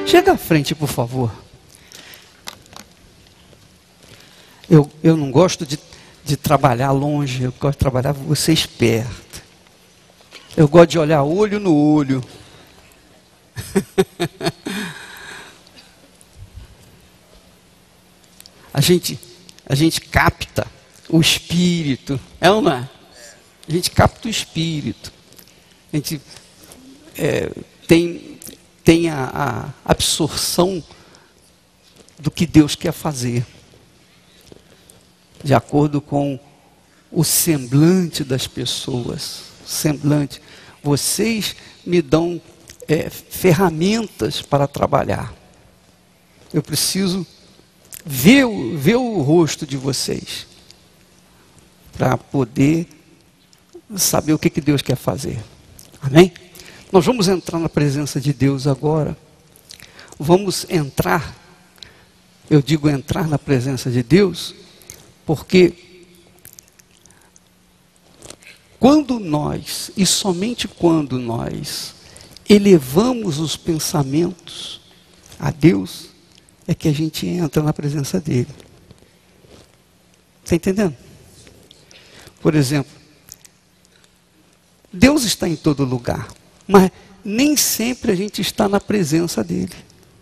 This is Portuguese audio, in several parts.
Chega à frente, por favor. Eu não gosto de trabalhar longe, eu gosto de trabalhar vocês perto. Eu gosto de olhar olho no olho. A gente capta o espírito, é ou não é? A gente capta o espírito. A gente tem a absorção do que Deus quer fazer, de acordo com o semblante das pessoas. Semblante. Vocês me dão ferramentas para trabalhar. Eu preciso ver o rosto de vocês para poder saber o que Deus quer fazer. Amém? Nós vamos entrar na presença de Deus agora. Vamos entrar, eu digo entrar na presença de Deus, porque quando nós, e somente quando nós, elevamos os pensamentos a Deus, é que a gente entra na presença dele. Está entendendo? Por exemplo, Deus está em todo lugar, mas nem sempre a gente está na presença dele.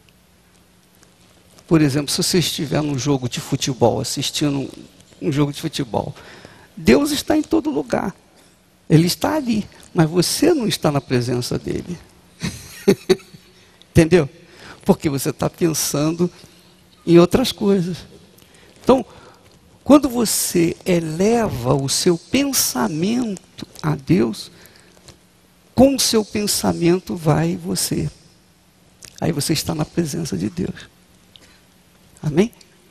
Por exemplo, se você estiver num jogo de futebol, assistindo um jogo de futebol, Deus está em todo lugar. Ele está ali, mas você não está na presença dele. Entendeu? Porque você está pensando em outras coisas. Então, quando você eleva o seu pensamento a Deus, com o seu pensamento vai você. Aí você está na presença de Deus. Amém?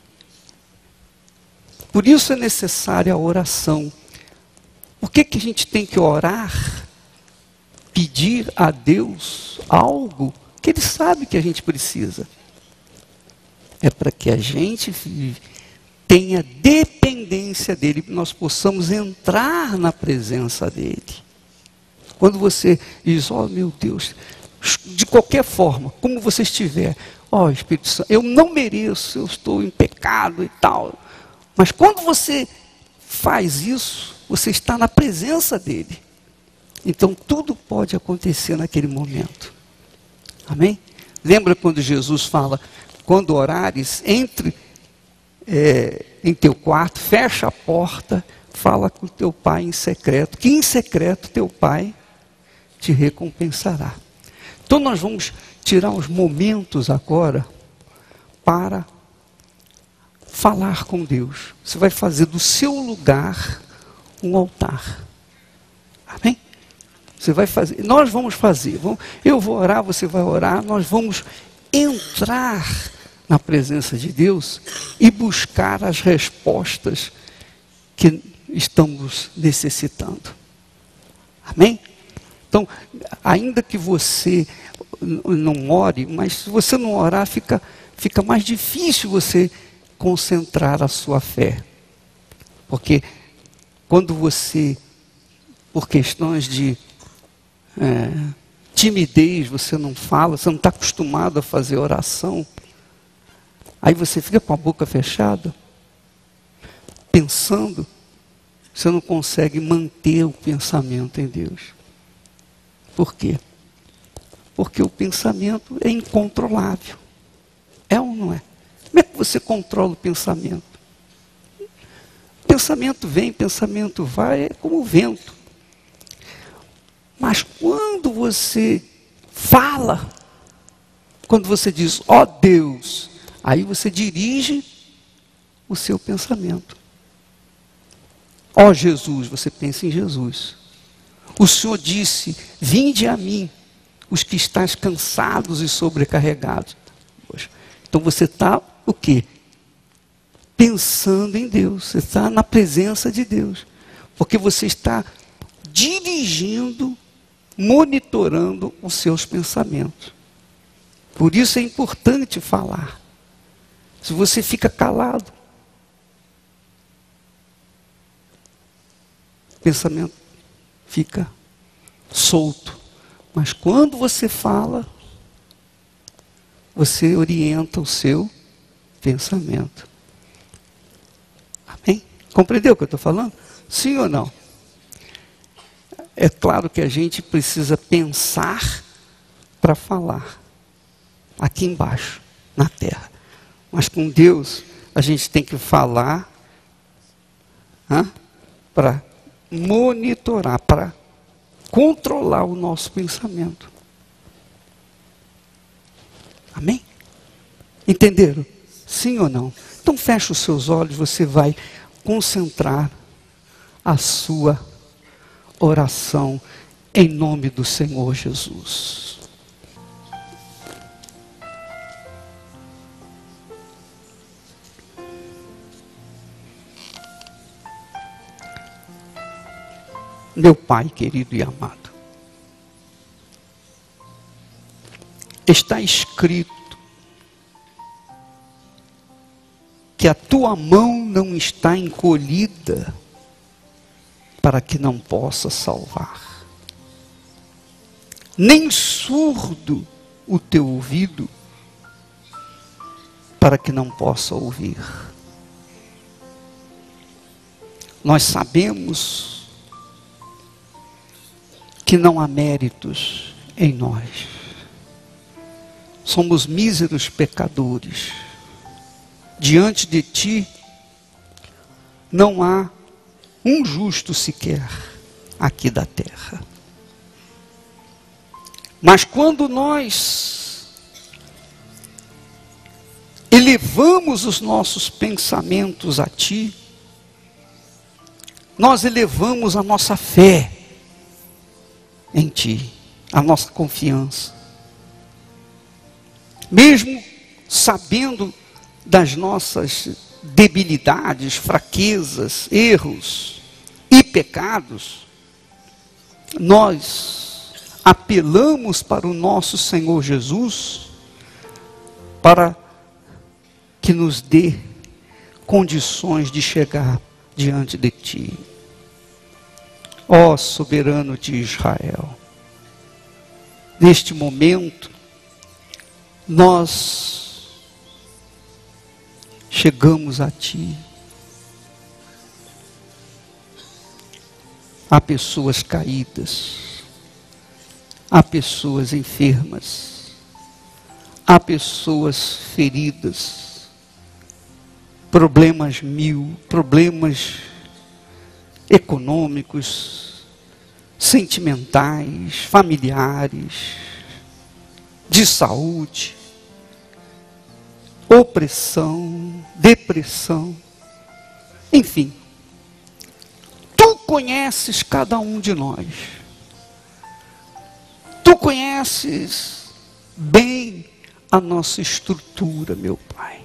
Por isso é necessária a oração. Por que a gente tem que orar? Pedir a Deus algo que Ele sabe que a gente precisa. É para que a gente tenha dependência dEle, que nós possamos entrar na presença dEle. Quando você diz, oh meu Deus, de qualquer forma, como você estiver, ó Espírito Santo, eu não mereço, eu estou em pecado e tal. Mas quando você faz isso, você está na presença dEle. Então tudo pode acontecer naquele momento. Amém? Lembra quando Jesus fala, quando orares, entre em teu quarto, fecha a porta, fala com teu pai em secreto, que em secreto teu pai te recompensará. Então nós vamos tirar uns momentos agora para falar com Deus. Você vai fazer do seu lugar um altar. Amém? Você vai fazer, nós vamos fazer, eu vou orar, você vai orar, nós vamos entrar na presença de Deus e buscar as respostas que estamos necessitando. Amém? Então, ainda que você não ore, mas se você não orar, fica mais difícil você concentrar a sua fé. Porque quando você, por questões de timidez, você não fala, você não está acostumado a fazer oração, aí você fica com a boca fechada, pensando, você não consegue manter o pensamento em Deus. Por quê? Porque o pensamento é incontrolável. É ou não é? Como é que você controla o pensamento? Pensamento vem, pensamento vai, é como o vento. Mas quando você fala, quando você diz, ó Deus, aí você dirige o seu pensamento. Ó Jesus, você pensa em Jesus. O Senhor disse, vinde a mim, os que estáis cansados e sobrecarregados. Poxa, então você está o quê? Pensando em Deus, você está na presença de Deus. Porque você está dirigindo, monitorando os seus pensamentos. Por isso é importante falar. Se você fica calado, o pensamento fica solto. Mas quando você fala, você orienta o seu pensamento. Amém? Compreendeu o que eu estou falando? Sim ou não? É claro que a gente precisa pensar para falar. Aqui embaixo, na terra. Mas com Deus, a gente tem que falar para monitorar, para controlar o nosso pensamento. Amém? Entenderam? Sim ou não? Então fecha os seus olhos, você vai concentrar a sua oração em nome do Senhor Jesus. Meu Pai querido e amado, está escrito que a tua mão não está encolhida para que não possa salvar, nem surdo o teu ouvido para que não possa ouvir. Nós sabemos que não há méritos em nós. Somos míseros pecadores. Diante de ti, não há um justo sequer aqui da terra. Mas quando nós elevamos os nossos pensamentos a ti, nós elevamos a nossa fé em ti, a nossa confiança. Mesmo sabendo das nossas debilidades, fraquezas, erros e pecados, nós apelamos para o nosso Senhor Jesus para que nos dê condições de chegar diante de ti. Ó soberano de Israel, neste momento, nós chegamos a ti. Há pessoas caídas, há pessoas enfermas, há pessoas feridas, problemas mil, problemas econômicos, sentimentais, familiares, de saúde, opressão, depressão, enfim. Tu conheces cada um de nós. Tu conheces bem a nossa estrutura, meu Pai.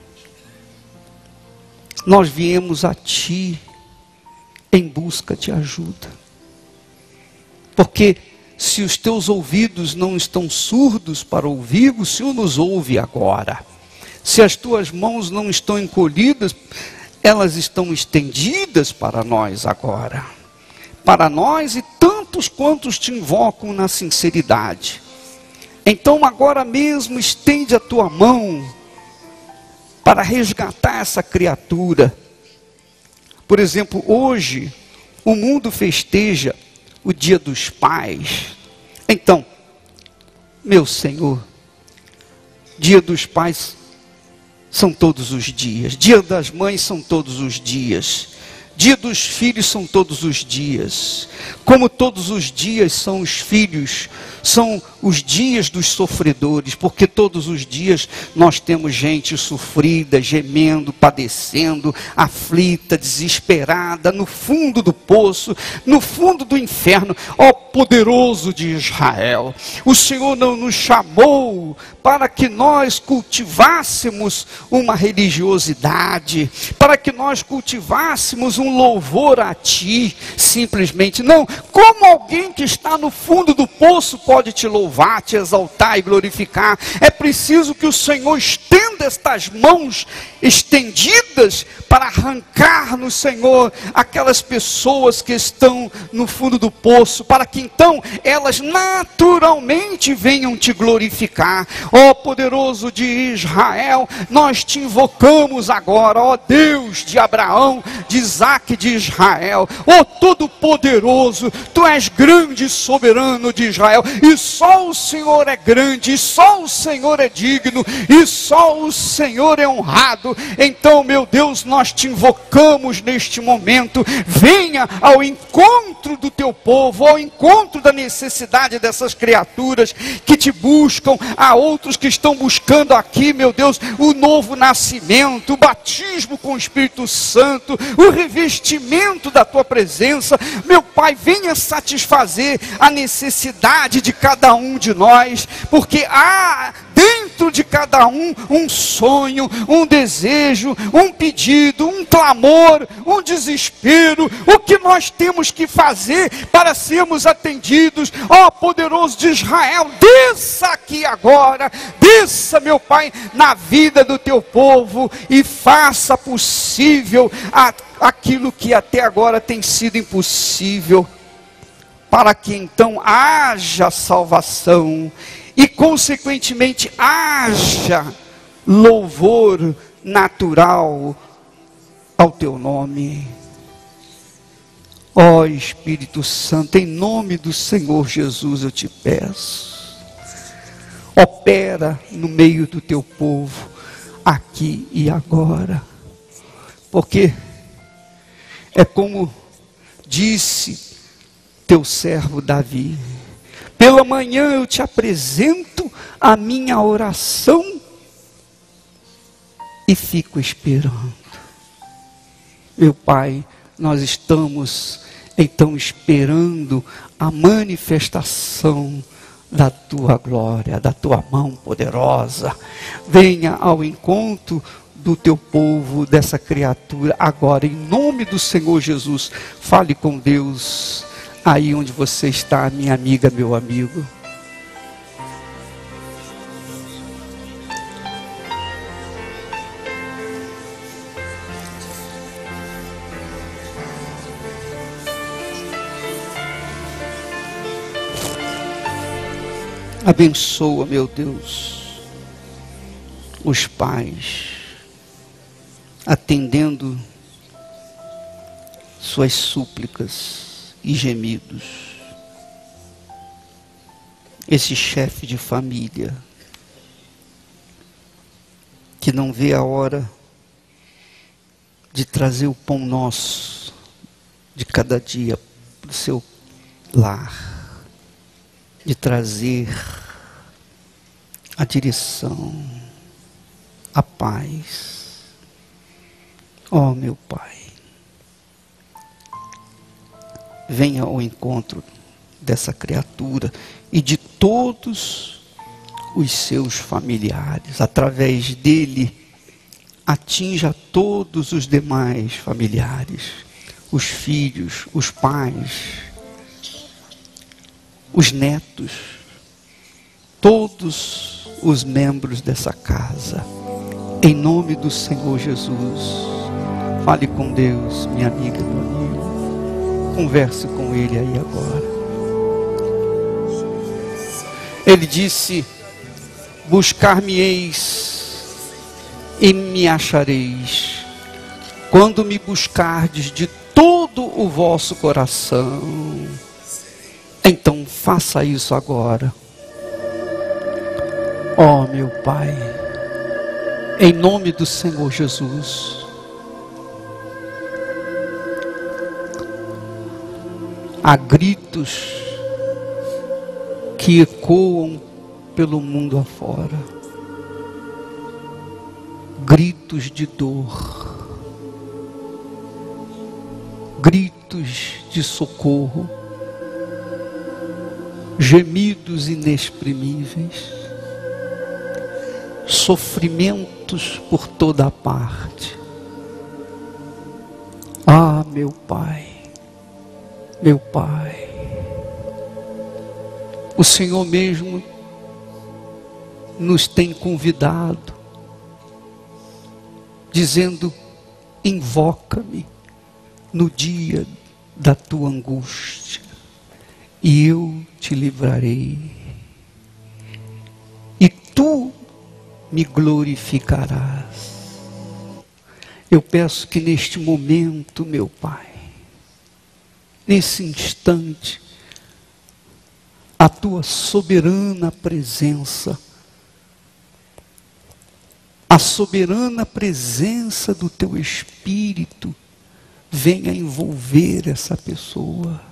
Nós viemos a Ti em busca de ajuda. Porque se os teus ouvidos não estão surdos para ouvir, o Senhor nos ouve agora. Se as tuas mãos não estão encolhidas, elas estão estendidas para nós agora. Para nós e tantos quantos te invocam na sinceridade. Então agora mesmo estende a tua mão para resgatar essa criatura. Por exemplo, hoje o mundo festeja o Dia dos Pais. Então, meu Senhor, Dia dos Pais são todos os dias. Dia das Mães são todos os dias. Dia dos Filhos são todos os dias. Como todos os dias são os filhos, são os dias dos sofredores, porque todos os dias nós temos gente sofrida, gemendo, padecendo, aflita, desesperada, no fundo do poço, no fundo do inferno. Ó poderoso de Israel, o Senhor não nos chamou para que nós cultivássemos uma religiosidade, para que nós cultivássemos um louvor a Ti, simplesmente. Não, como alguém que está no fundo do poço pode te louvar? louvar, te exaltar e glorificar. É preciso que o Senhor estenda estas mãos estendidas para arrancar no Senhor aquelas pessoas que estão no fundo do poço, para que então elas naturalmente venham te glorificar. Ó poderoso de Israel, nós te invocamos agora, ó Deus de Abraão, de Isaque, de Israel, ó Todo-Poderoso, tu és grande e soberano de Israel, e só o Senhor é grande, e só o Senhor é digno, e só o Senhor é honrado. Então, meu Deus, nós te invocamos neste momento, venha ao encontro do teu povo, ao encontro da necessidade dessas criaturas que te buscam, há outros que estão buscando aqui, meu Deus, o novo nascimento, o batismo com o Espírito Santo, o revestimento da tua presença. Meu Pai, venha satisfazer a necessidade de cada um de nós, porque há dentro de cada um sonho, um desejo, um pedido, um clamor, um desespero. O que nós temos que fazer para sermos atendidos? Ó poderoso de Israel, desça aqui agora, desça, meu Pai, na vida do teu povo e faça possível aquilo que até agora tem sido impossível, para que então haja salvação e consequentemente haja louvor natural ao teu nome. Ó Espírito Santo, em nome do Senhor Jesus eu te peço, opera no meio do teu povo, aqui e agora, porque é como disse teu servo Davi: pela manhã eu te apresento a minha oração e fico esperando. Meu Pai, nós estamos então esperando a manifestação da tua glória, da tua mão poderosa. Venha ao encontro do teu povo, dessa criatura agora, em nome do Senhor Jesus. Fale com Deus aí onde você está, minha amiga, meu amigo. Abençoa, meu Deus, os pais, atendendo suas súplicas e gemidos. Esse chefe de família que não vê a hora de trazer o pão nosso de cada dia para o seu lar, de trazer a direção, a paz. Ó meu Pai, venha ao encontro dessa criatura e de todos os seus familiares. Através dele, atinja todos os demais familiares, os filhos, os pais, os netos, todos os membros dessa casa. Em nome do Senhor Jesus, fale com Deus, minha amiga, meu amigo. Converse com Ele aí agora. Ele disse: buscar-me-eis e me achareis, quando me buscardes de todo o vosso coração. Então faça isso agora. Ó meu Pai, em nome do Senhor Jesus, há gritos que ecoam pelo mundo afora, gritos de dor, gritos de socorro, gemidos inexprimíveis, sofrimentos por toda a parte. Ah, meu Pai, O Senhor mesmo nos tem convidado, dizendo: invoca-me no dia da tua angústia, e eu te livrarei, e tu me glorificarás. Eu peço que neste momento, meu Pai, nesse instante, a tua soberana presença, a soberana presença do teu Espírito venha envolver essa pessoa.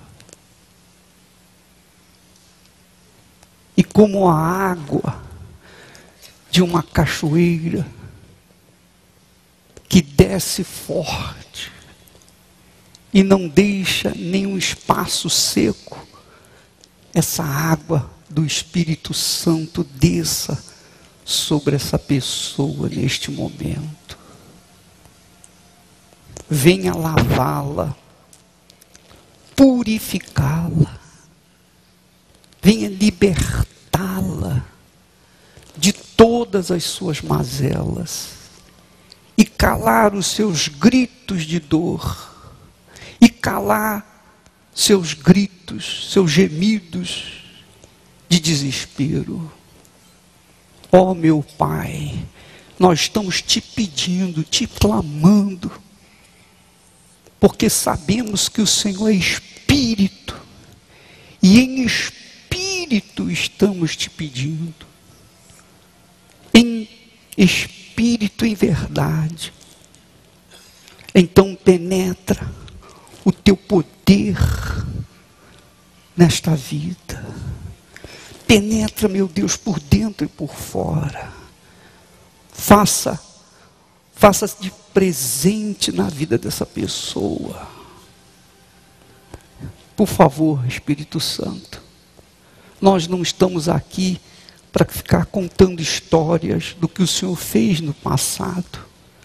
E como a água de uma cachoeira que desce forte e não deixa nenhum espaço seco, essa água do Espírito Santo desça sobre essa pessoa neste momento. Venha lavá-la, purificá-la, venha libertá-la de todas as suas mazelas e calar os seus gritos de dor, e calar seus gritos, seus gemidos de desespero. Ó meu Pai, nós estamos te pedindo, te clamando, porque sabemos que o Senhor é Espírito, e em Espírito estamos te pedindo, em Espírito, em verdade. Então penetra o teu poder nesta vida. Penetra, meu Deus, por dentro e por fora. Faça de presente na vida dessa pessoa. Por favor, Espírito Santo, nós não estamos aqui para ficar contando histórias do que o Senhor fez no passado.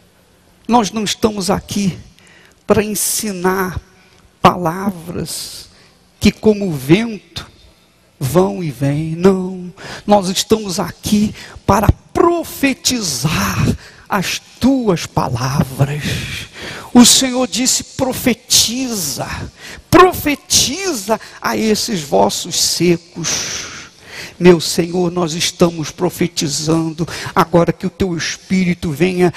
Nós não estamos aqui para ensinar palavras que, como o vento, vão e vêm. Não, nós estamos aqui para profetizar as tuas palavras. O Senhor disse: profetiza, profetiza a esses vossos secos. Meu Senhor, nós estamos profetizando agora que o teu Espírito venha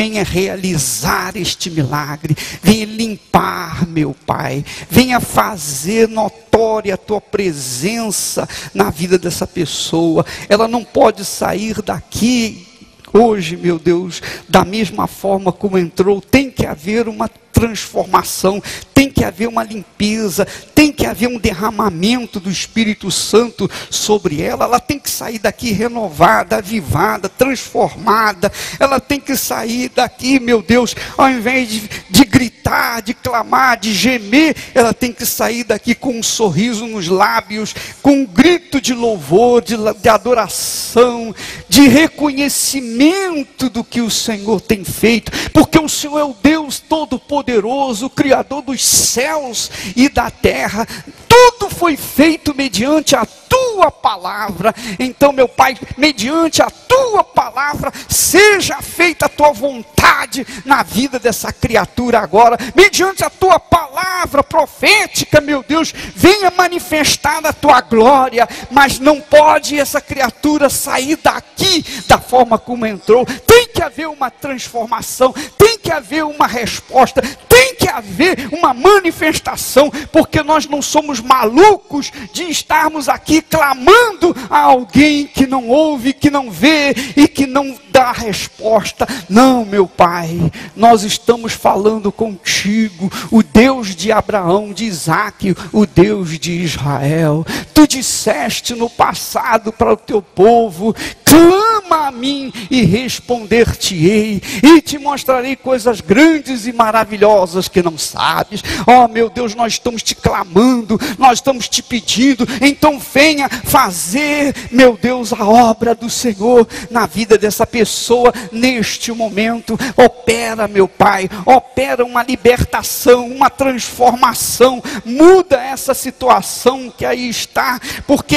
realizar este milagre, venha limpar, meu Pai, venha fazer notória a tua presença na vida dessa pessoa. Ela não pode sair daqui hoje, meu Deus, da mesma forma como entrou. Tem que haver uma transformação, tem que haver uma limpeza, tem que haver um derramamento do Espírito Santo sobre ela. Ela tem que sair daqui renovada, avivada, transformada. Ela tem que sair daqui, meu Deus, ao invés de gritar, de clamar, de gemer, ela tem que sair daqui com um sorriso nos lábios, com um grito de louvor, de adoração, de reconhecimento do que o Senhor tem feito, porque o Senhor é o Deus Todo-Poderoso, o Criador dos céus e da terra. Tudo foi feito mediante a tua palavra. Então, meu Pai, mediante a tua palavra, seja feita a tua vontade na vida dessa criatura agora. Mediante a tua palavra profética, meu Deus, venha manifestar a tua glória. Mas não pode essa criatura sair daqui da forma como entrou. Tem que haver uma transformação, tem que haver uma resposta, tem que haver uma manifestação, porque nós não somos malucos de estarmos aqui clamando a alguém que não ouve, que não vê e que não dá resposta. Não, meu Pai, nós estamos falando contigo, o Deus de Abraão, de Isaac, o Deus de Israel. Tu disseste no passado para o teu povo: clama a mim e responder-te-ei, e te mostrarei coisas grandes e maravilhosas que não sabes. Ó meu Deus, nós estamos te clamando, nós estamos te pedindo. Então venha fazer, meu Deus, a obra do Senhor na vida dessa pessoa neste momento. Opera, meu Pai, opera uma libertação, uma transformação. Muda essa situação que aí está, porque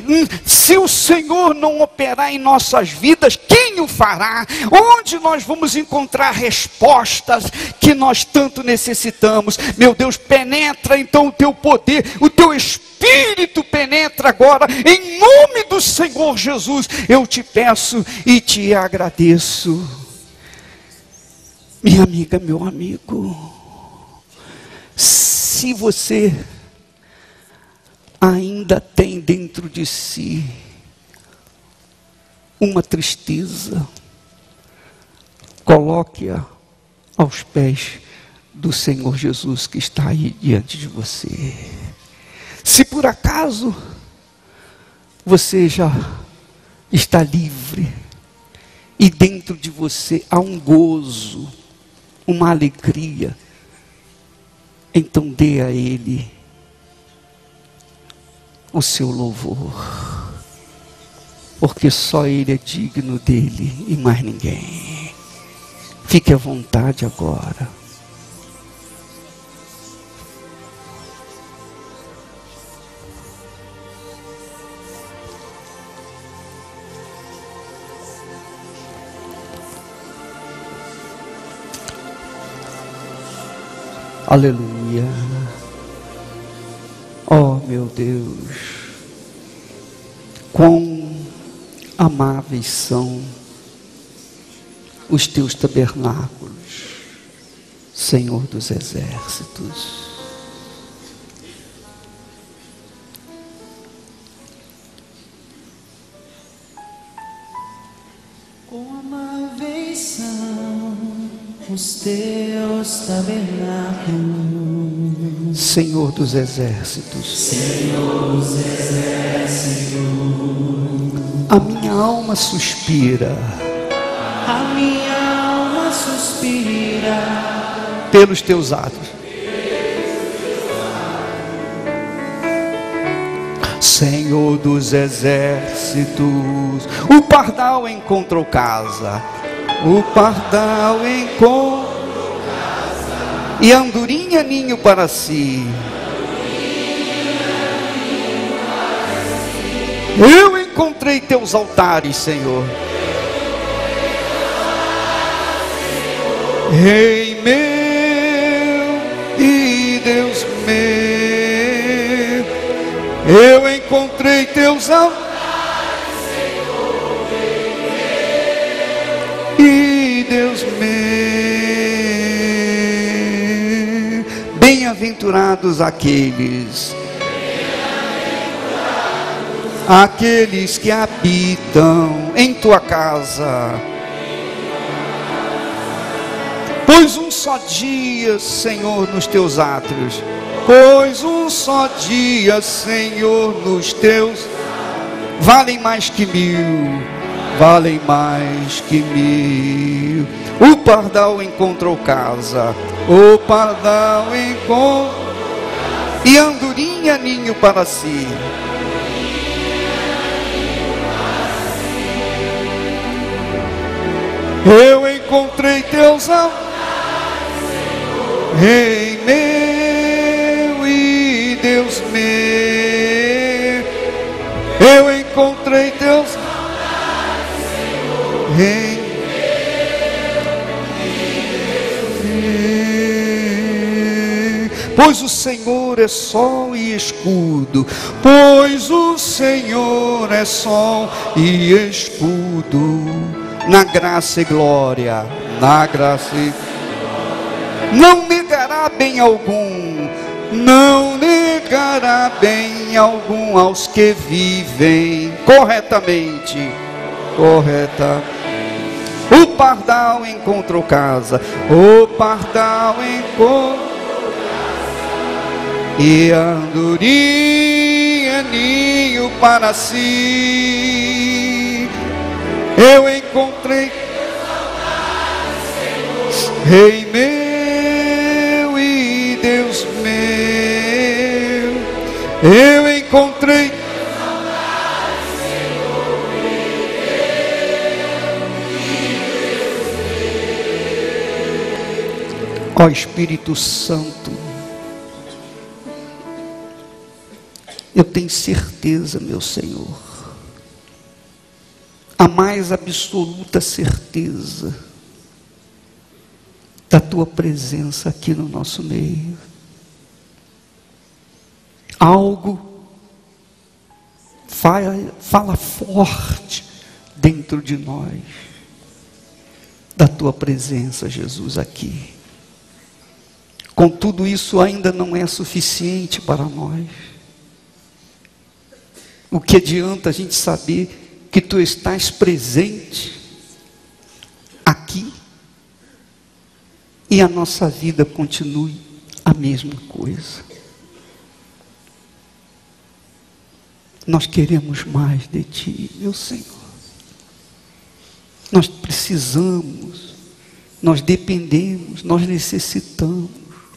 se o Senhor não operar em nossas vidas, quem o fará? Onde nós vamos encontrar respostas que nós tanto necessitamos? Meu Deus, penetra então o teu poder, o teu Espírito penetra agora, em nome do Senhor Jesus, eu te peço e te agradeço. Minha amiga, meu amigo, se você ainda tem dentro de si uma tristeza, coloque-a aos pés do Senhor Jesus que está aí diante de você. Se por acaso você já está livre e dentro de você há um gozo, uma alegria, então dê a Ele o seu louvor, porque só Ele é digno dele e mais ninguém. Fique à vontade agora. Aleluia. Oh meu Deus, quão amáveis são os teus tabernáculos, Senhor dos exércitos. Quão amáveis são os teus tabernáculos, Senhor dos exércitos. Senhor dos exércitos. A minha alma suspira, A minha alma suspira pelos teus atos. Senhor dos exércitos, o pardal encontrou casa, o pardal encontrou casa, e a andorinha ninho para si. Eu encontrei teus altares, Senhor. Rei meu e Deus meu, eu encontrei teus altares, Senhor, e Deus meu. Bem-aventurados aqueles que habitam em tua casa. Pois um só dia, Senhor, nos teus átrios. Pois um só dia, Senhor, nos teus valem mais que mil, valem mais que mil. O pardal encontrou casa, o pardal encontrou, e a andorinha ninho para si. Eu encontrei teus altares, Rei meu e Deus meu, eu encontrei teus altares, Rei meu. Pois o Senhor é sol e escudo, pois o Senhor é sol e escudo, na graça e glória, na graça e glória. Não negará bem algum, não negará bem algum aos que vivem corretamente, O pardal encontrou casa, o pardal encontrou casa, e a andorinha ninho para si. Eu encontrei Rei meu e Deus meu, eu encontrei ó Espírito Santo, Eu tenho certeza, meu Senhor, a mais absoluta certeza da tua presença aqui no nosso meio. Algo fala forte dentro de nós da tua presença, Jesus, aqui. Contudo, isso ainda não é suficiente para nós. O que adianta a gente saber que tu estás presente aqui e a nossa vida continue a mesma coisa? Nós queremos mais de ti, meu Senhor. Nós precisamos, nós dependemos, nós necessitamos.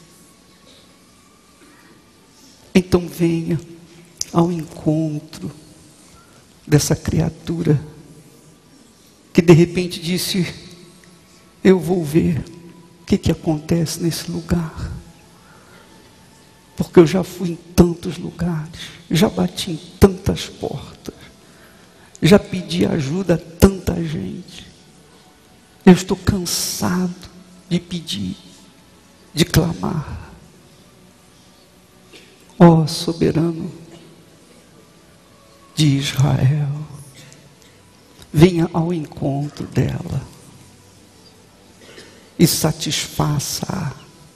Então venha ao encontro dessa criatura que de repente disse: eu vou ver o que acontece nesse lugar, porque eu já fui em tantos lugares, já bati em tantas portas, já pedi ajuda a tanta gente. Eu estou cansado de pedir, de clamar. Ó soberano de Israel, venha ao encontro dela e satisfaça-a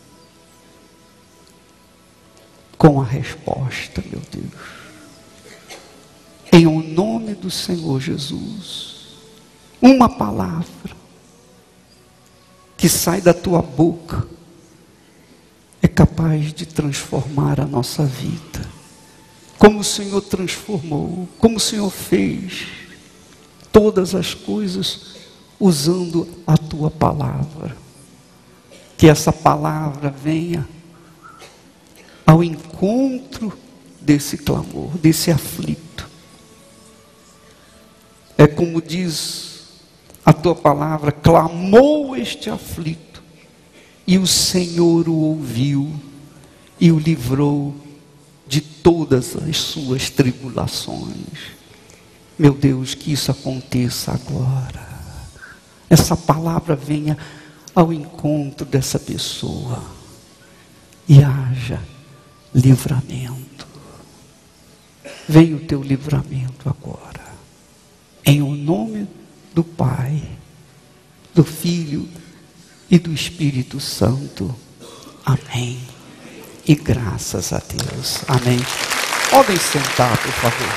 com a resposta, meu Deus. Em o nome do Senhor Jesus, uma palavra que sai da tua boca é capaz de transformar a nossa vida. Como o Senhor transformou, como o Senhor fez todas as coisas usando a tua palavra. Que essa palavra venha ao encontro desse clamor, desse aflito. É como diz a tua palavra: clamou este aflito, e o Senhor o ouviu e o livrou de todas as suas tribulações. Meu Deus, que isso aconteça agora. Essa palavra venha ao encontro dessa pessoa e haja livramento. Venha o teu livramento agora, em o nome do Pai, do Filho e do Espírito Santo. Amém. E graças a Deus. Amém. Podem sentar, por favor.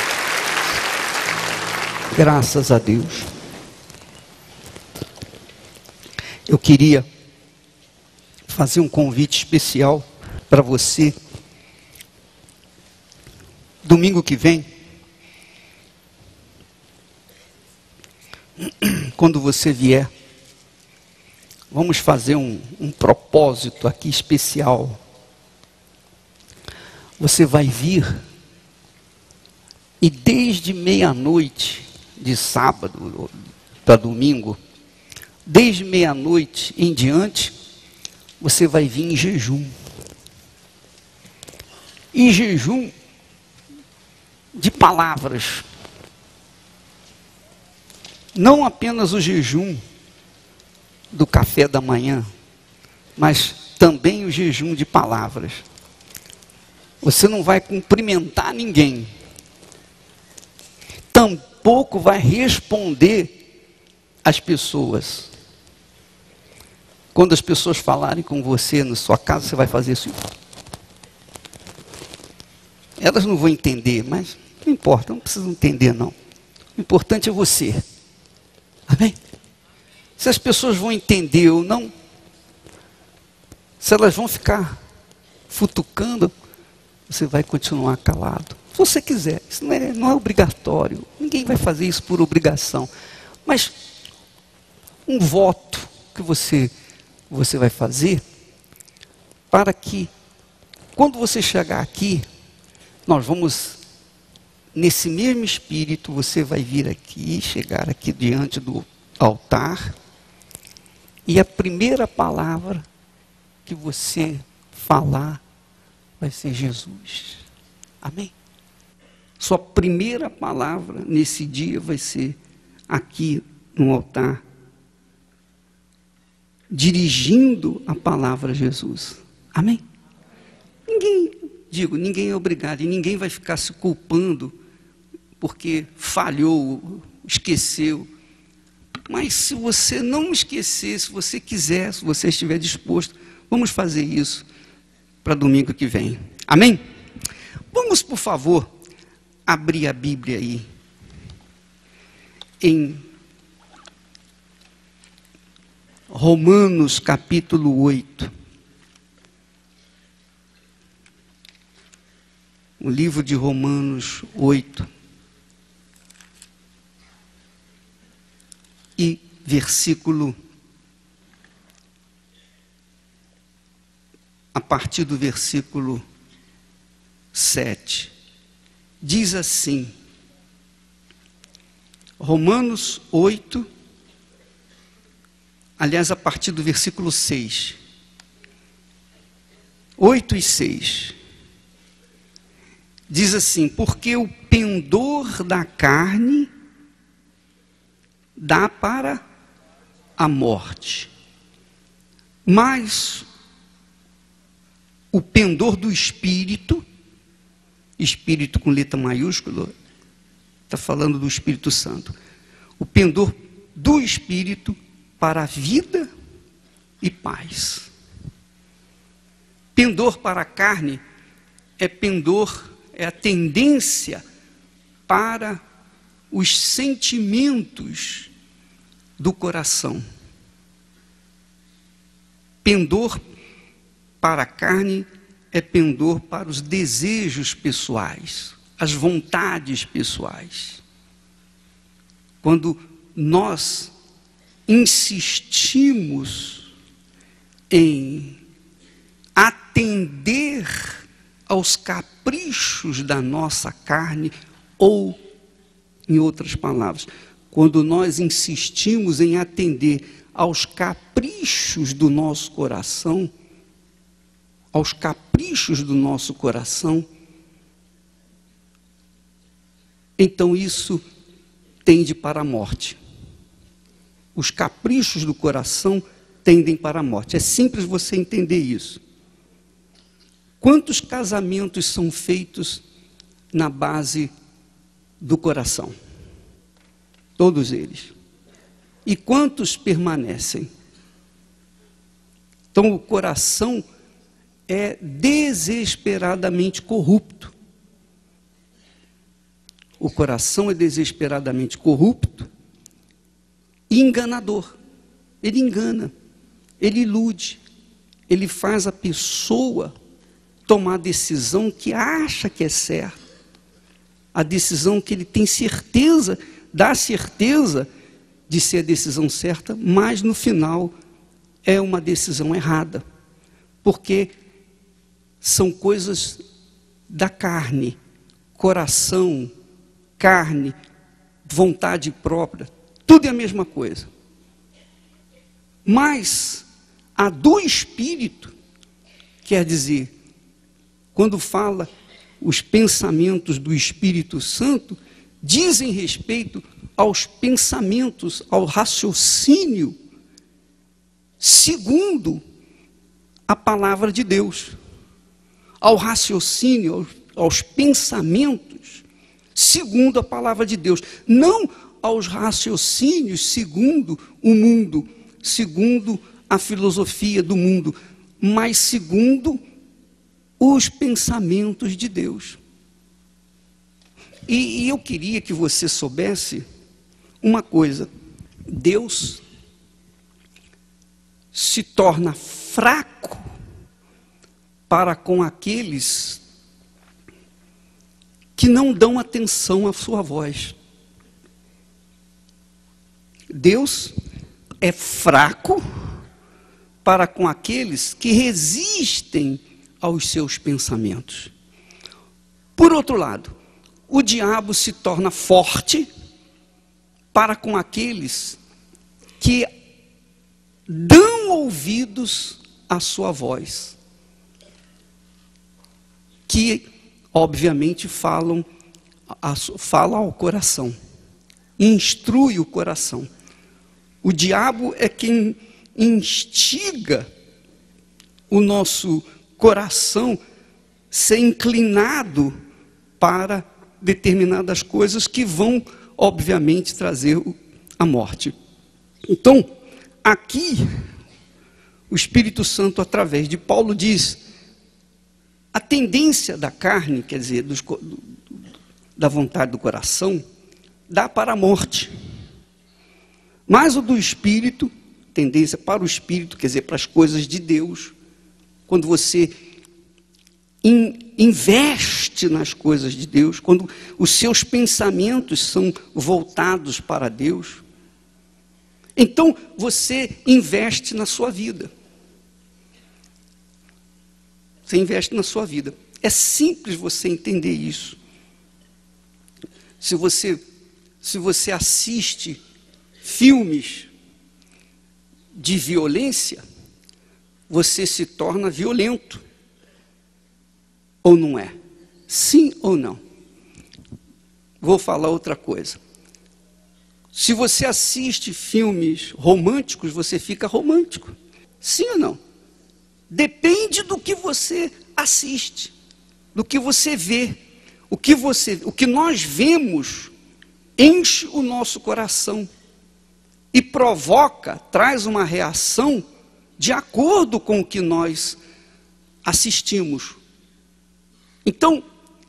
Graças a Deus. Eu queria fazer um convite especial para você. Domingo que vem, quando você vier, vamos fazer um propósito aqui especial. Você vai vir e desde meia-noite de sábado para domingo, desde meia-noite em diante, você vai vir em jejum. Em jejum de palavras. Não apenas o jejum do café da manhã, mas também o jejum de palavras. Você não vai cumprimentar ninguém, tampouco vai responder às pessoas. Quando as pessoas falarem com você na sua casa, você vai fazer isso. Elas não vão entender, mas não importa, não precisam entender não. O importante é você. Amém? Se as pessoas vão entender ou não, se elas vão ficar futucando, você vai continuar calado. Se você quiser, isso não é obrigatório. Ninguém vai fazer isso por obrigação. Mas um voto que você vai fazer para que, quando você chegar aqui, nós vamos, nesse mesmo espírito, você vai vir aqui, chegar aqui diante do altar, e a primeira palavra que você falar vai ser Jesus. Amém? Sua primeira palavra nesse dia vai ser aqui no altar, dirigindo a palavra a Jesus. Amém? Ninguém é obrigado, e ninguém vai ficar se culpando porque falhou, esqueceu. Mas se você não esquecer, se você quiser, se você estiver disposto, vamos fazer isso para domingo que vem. Amém? Vamos, por favor, abrir a Bíblia aí em Romanos capítulo 8. O livro de Romanos 8. E a partir do versículo 7, diz assim, Romanos 8, aliás, a partir do versículo 6, 8 e 6, diz assim, porque o pendor da carne dá para a morte, mas o pendor do Espírito, Espírito com letra maiúscula, está falando do Espírito Santo, o pendor do Espírito para a vida e paz. Pendor para a carne é pendor, é a tendência para os sentimentos do coração. Pendor para a carne é pendor para os desejos pessoais, as vontades pessoais. Quando nós insistimos em atender aos caprichos da nossa carne, ou, em outras palavras, quando nós insistimos em atender aos caprichos do nosso coração, aos caprichos do nosso coração, então isso tende para a morte. Os caprichos do coração tendem para a morte. É simples você entender isso. Quantos casamentos são feitos na base do coração? Todos eles. E quantos permanecem? Então o coração é desesperadamente corrupto. O coração é desesperadamente corrupto e enganador. Ele engana, ele ilude, ele faz a pessoa tomar a decisão que acha que é certa, a decisão que ele tem certeza, dá certeza de ser a decisão certa, mas no final é uma decisão errada, porque são coisas da carne, coração, carne, vontade própria, tudo é a mesma coisa. Mas a do Espírito, quer dizer, quando fala os pensamentos do Espírito Santo, dizem respeito aos pensamentos, ao raciocínio, segundo a palavra de Deus, ao raciocínio, aos pensamentos, segundo a palavra de Deus, não aos raciocínios segundo o mundo, segundo a filosofia do mundo, mas segundo os pensamentos de Deus. E eu queria que você soubesse uma coisa: Deus se torna fraco para com aqueles que não dão atenção à sua voz. Deus é fraco para com aqueles que resistem aos seus pensamentos. Por outro lado, o diabo se torna forte para com aqueles que dão ouvidos à sua voz, que obviamente falam fala ao coração, instrui o coração. O diabo é quem instiga o nosso coração ser inclinado para determinadas coisas que vão, obviamente, trazer a morte. Então, aqui, o Espírito Santo, através de Paulo, diz: a tendência da carne, quer dizer, da vontade do coração, dá para a morte. Mas o do Espírito, tendência para o Espírito, quer dizer, para as coisas de Deus, quando você investe nas coisas de Deus, quando os seus pensamentos são voltados para Deus, então você investe na sua vida. Você investe na sua vida. É simples você entender isso. Se você assiste filmes de violência, você se torna violento. Ou não é? Sim ou não? Vou falar outra coisa. Se você assiste filmes românticos, você fica romântico. Sim ou não? Depende do que você assiste, do que você vê. O que nós vemos enche o nosso coração e provoca, traz uma reação de acordo com o que nós assistimos. Então,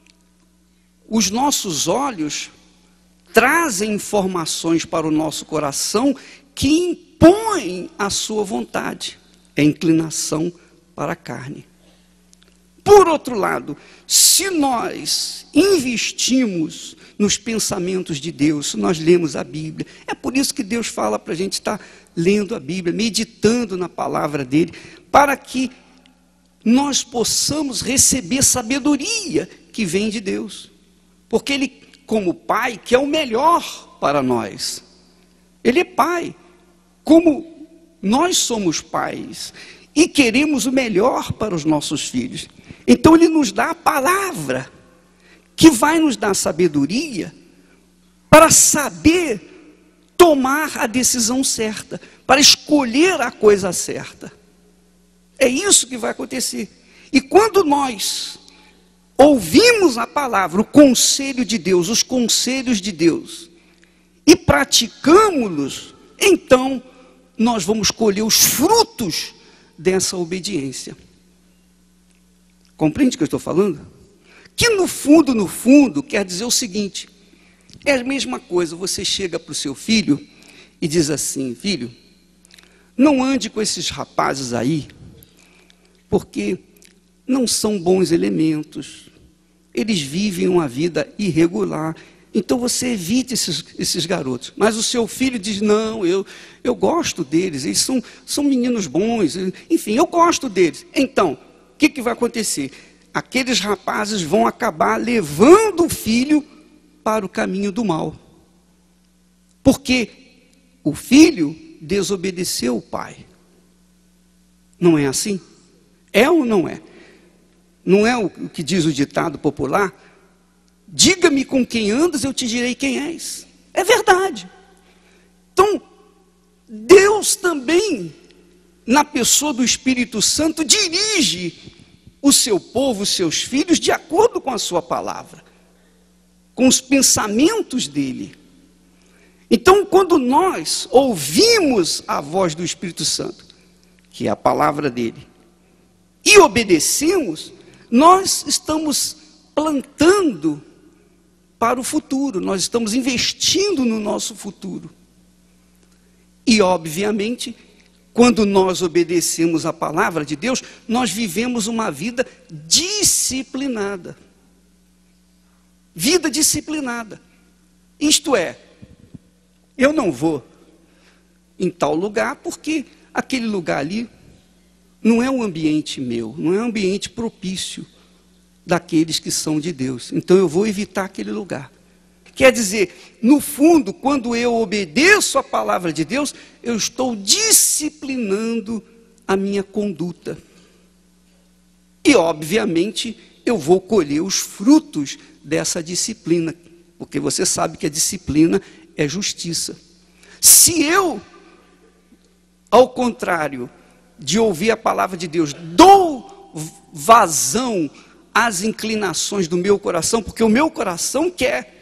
os nossos olhos trazem informações para o nosso coração que impõem a sua vontade, é a inclinação para a carne. Por outro lado, se nós investimos nos pensamentos de Deus, se nós lemos a Bíblia, é por isso que Deus fala para a gente estar lendo a Bíblia, meditando na palavra dele, para que nós possamos receber sabedoria que vem de Deus. Porque ele, como pai, quer o melhor para nós. Ele é pai, como nós somos pais, e queremos o melhor para os nossos filhos. Então ele nos dá a palavra, que vai nos dar sabedoria, para saber tomar a decisão certa, para escolher a coisa certa. É isso que vai acontecer. E quando nós ouvimos a palavra, o conselho de Deus, os conselhos de Deus, e praticamos-los, então nós vamos colher os frutos dessa obediência. Compreende o que eu estou falando? Que no fundo, quer dizer o seguinte: é a mesma coisa, você chega para o seu filho e diz assim: filho, não ande com esses rapazes aí, porque não são bons elementos, eles vivem uma vida irregular, então você evite esses garotos. Mas o seu filho diz: não, eu gosto deles, eles são meninos bons, enfim, eu gosto deles. Então, o que vai acontecer? Aqueles rapazes vão acabar levando o filho para o caminho do mal, porque o filho desobedeceu o pai. Não é assim? É ou não é? Não é o que diz o ditado popular? Diga-me com quem andas, eu te direi quem és. É verdade. Então, Deus também, na pessoa do Espírito Santo, dirige o seu povo, os seus filhos, de acordo com a sua palavra, com os pensamentos dele. Então, quando nós ouvimos a voz do Espírito Santo, que é a palavra dele, e obedecemos, nós estamos plantando para o futuro, nós estamos investindo no nosso futuro. E, obviamente, quando nós obedecemos a palavra de Deus, nós vivemos uma vida disciplinada. Vida disciplinada. Isto é, eu não vou em tal lugar porque aquele lugar ali não é um ambiente meu, não é um ambiente propício daqueles que são de Deus. Então eu vou evitar aquele lugar. Quer dizer, no fundo, quando eu obedeço a palavra de Deus, eu estou disciplinando a minha conduta. E, obviamente, eu vou colher os frutos dessa disciplina, porque você sabe que a disciplina é justiça. Se eu, ao contrário de ouvir a palavra de Deus, dou vazão às inclinações do meu coração, porque o meu coração quer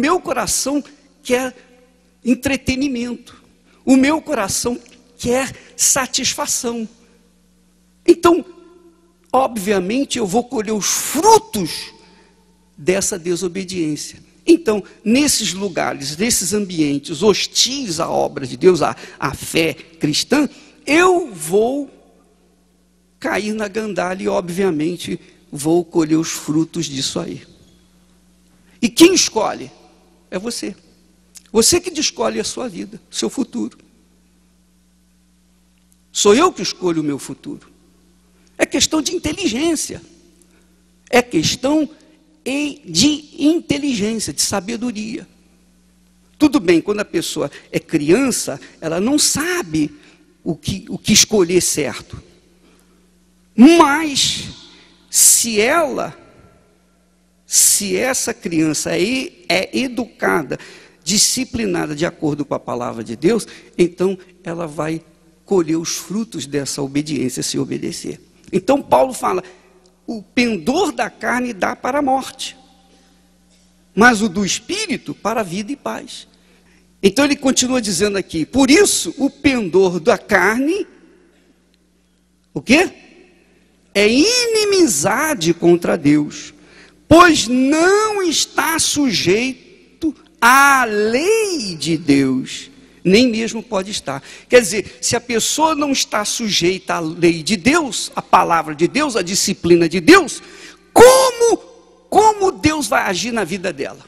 entretenimento, o meu coração quer satisfação. Então, obviamente, eu vou colher os frutos dessa desobediência. Então, nesses lugares, nesses ambientes hostis à obra de Deus, à fé cristã, eu vou cair na gandalha e, obviamente, vou colher os frutos disso aí. E quem escolhe? É você. Você que escolhe a sua vida, o seu futuro. Sou eu que escolho o meu futuro. É questão de inteligência. É questão de inteligência, de sabedoria. Tudo bem, quando a pessoa é criança, ela não sabe o que escolher certo. Mas, se essa criança é educada, disciplinada de acordo com a palavra de Deus, então ela vai colher os frutos dessa obediência, se obedecer. Então Paulo fala, o pendor da carne dá para a morte, mas o do Espírito para a vida e paz. Então ele continua dizendo aqui, por isso o pendor da carne, o quê? É inimizade contra Deus, pois não está sujeito à lei de Deus, nem mesmo pode estar. Quer dizer, se a pessoa não está sujeita à lei de Deus, à palavra de Deus, à disciplina de Deus, como Deus vai agir na vida dela?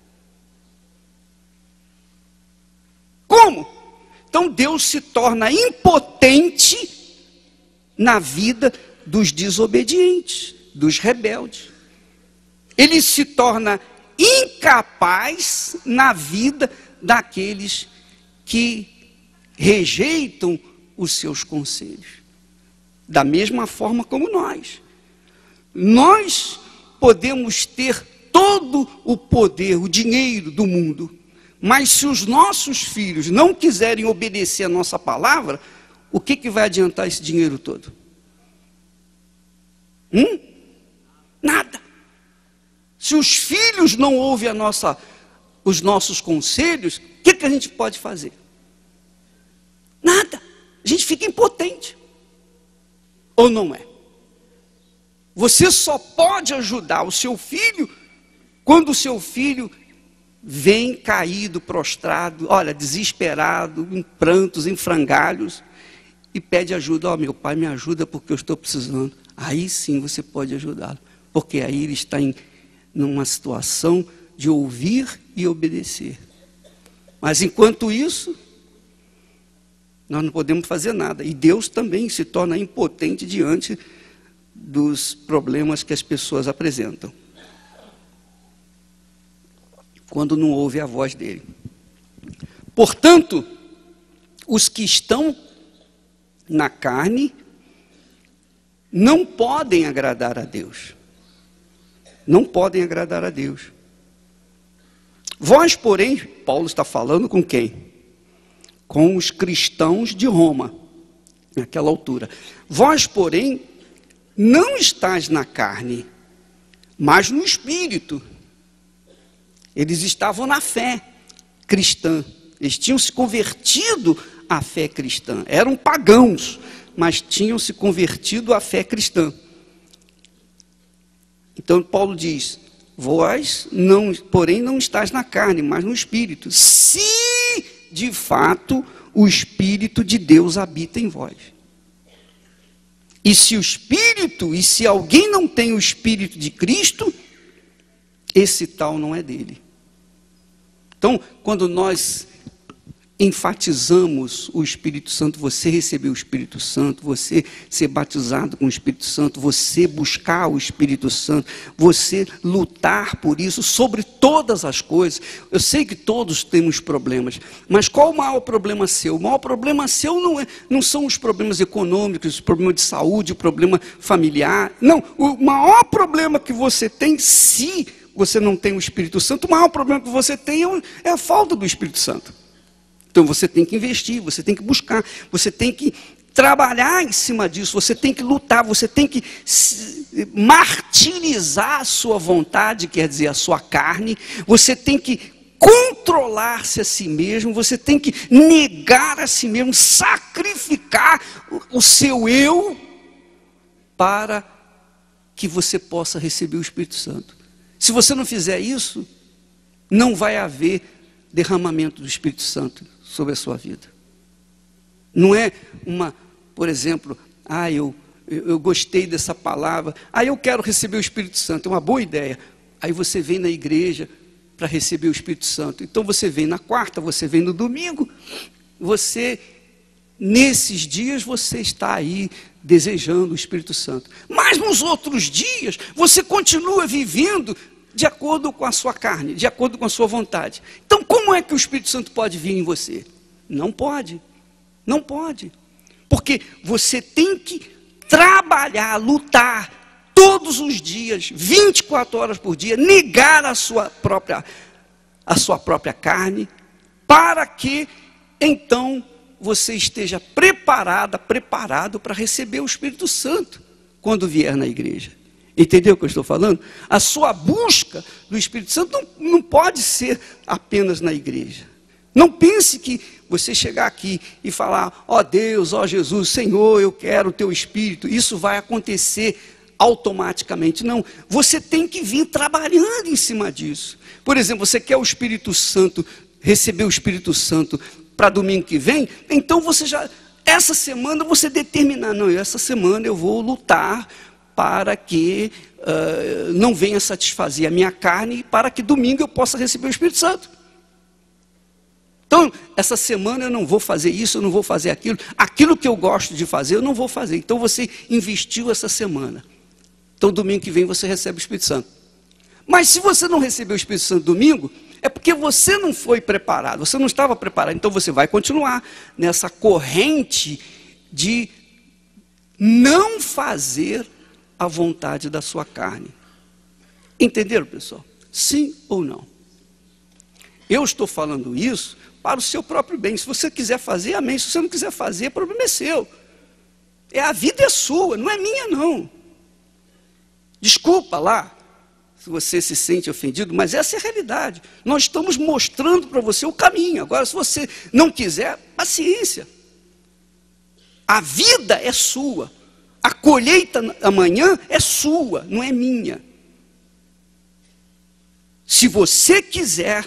Como? Então Deus se torna impotente na vida dos desobedientes, dos rebeldes. Ele se torna incapaz na vida daqueles que rejeitam os seus conselhos. Da mesma forma como nós. Nós podemos ter todo o poder, o dinheiro do mundo, mas se os nossos filhos não quiserem obedecer a nossa palavra, o que vai adiantar esse dinheiro todo? Nada. Se os filhos não ouvem os nossos conselhos, o que a gente pode fazer? Nada. A gente fica impotente. Ou não é? Você só pode ajudar o seu filho quando o seu filho vem caído, prostrado, olha, desesperado, em prantos, em frangalhos, e pede ajuda. Meu pai, me ajuda porque eu estou precisando. Aí sim você pode ajudá-lo, porque aí ele está numa situação de ouvir e obedecer. Mas enquanto isso, nós não podemos fazer nada. E Deus também se torna impotente diante dos problemas que as pessoas apresentam, quando não ouve a voz dele. Portanto, os que estão na carne não podem agradar a Deus. Não podem agradar a Deus. Vós, porém, Paulo está falando com quem? Com os cristãos de Roma, naquela altura. Vós, porém, não estáis na carne, mas no Espírito. Eles estavam na fé cristã. Eles tinham se convertido à fé cristã. Eram pagãos, mas tinham se convertido à fé cristã. Então Paulo diz, vós, porém, não estáis na carne, mas no Espírito. Se, de fato, o Espírito de Deus habita em vós. E se alguém não tem o Espírito de Cristo, esse tal não é dele. Então, quando nós enfatizamos o Espírito Santo, você receber o Espírito Santo, você ser batizado com o Espírito Santo, você buscar o Espírito Santo, você lutar por isso sobre todas as coisas. Eu sei que todos temos problemas, mas qual o maior problema seu? O maior problema seu não são os problemas econômicos, o problema de saúde, o problema familiar. Não, o maior problema que você tem, se você não tem o Espírito Santo, o maior problema que você tem é a falta do Espírito Santo. Então você tem que investir, você tem que buscar, você tem que trabalhar em cima disso, você tem que lutar, você tem que martirizar a sua vontade, quer dizer, a sua carne, você tem que controlar-se a si mesmo, você tem que negar a si mesmo, sacrificar o seu eu para que você possa receber o Espírito Santo. Se você não fizer isso, não vai haver derramamento do Espírito Santo sobre a sua vida. Não é por exemplo, eu gostei dessa palavra, eu quero receber o Espírito Santo, é uma boa ideia. Aí você vem na igreja para receber o Espírito Santo. Então você vem na quarta, você vem no domingo, nesses dias você está aí desejando o Espírito Santo. Mas nos outros dias, você continua vivendo de acordo com a sua carne, de acordo com a sua vontade. Então como é que o Espírito Santo pode vir em você? Não pode, não pode. Porque você tem que trabalhar, lutar todos os dias, 24 horas por dia, negar a sua própria carne, para que então você esteja preparado para receber o Espírito Santo quando vier na igreja. Entendeu o que eu estou falando? A sua busca do Espírito Santo não pode ser apenas na igreja. Não pense que você chegar aqui e falar, ó Deus, ó Jesus, Senhor, eu quero o teu Espírito, isso vai acontecer automaticamente. Não, você tem que vir trabalhando em cima disso. Por exemplo, você quer o Espírito Santo, receber o Espírito Santo para domingo que vem, então essa semana você determinar, não, essa semana eu vou lutar para que não venha satisfazer a minha carne, para que domingo eu possa receber o Espírito Santo. Então, essa semana eu não vou fazer isso, eu não vou fazer aquilo que eu gosto de fazer, eu não vou fazer. Então você investiu essa semana. Então domingo que vem você recebe o Espírito Santo. Mas se você não receber o Espírito Santo domingo, é porque você não foi preparado, você não estava preparado. Então você vai continuar nessa corrente de não fazer a vontade da sua carne. Entenderam, pessoal? Sim ou não? Eu estou falando isso para o seu próprio bem. Se você quiser fazer, amém. Se você não quiser fazer, o problema é seu. A vida é sua, não é minha não. Desculpa lá, se você se sente ofendido, mas essa é a realidade. Nós estamos mostrando para você o caminho. Agora, se você não quiser, paciência. A vida é sua. A colheita amanhã é sua, não é minha. Se você quiser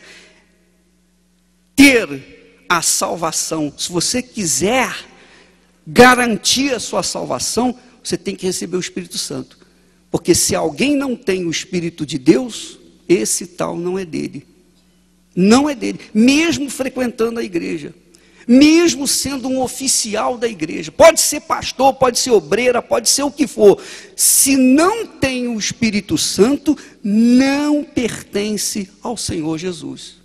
ter a salvação, se você quiser garantir a sua salvação, você tem que receber o Espírito Santo. Porque se alguém não tem o Espírito de Deus, esse tal não é dele. Não é dele, mesmo frequentando a igreja, mesmo sendo um oficial da igreja, pode ser pastor, pode ser obreira, pode ser o que for, se não tem o Espírito Santo, não pertence ao Senhor Jesus.